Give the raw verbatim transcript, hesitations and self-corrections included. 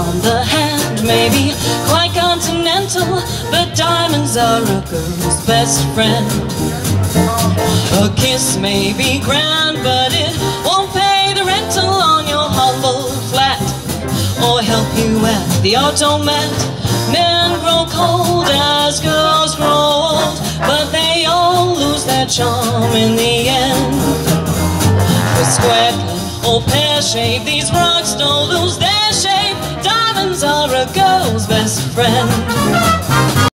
on the hand may be quite continental, but diamonds are a girl's best friend. A kiss may be grand, but it won't pay the rental on your humble flat, or help you at the automat. Men grow cold as girls grow old, but they all lose their charm in the end. With square cut or pear shape, these rocks don't lose their shape. Diamonds are a girl's best friend.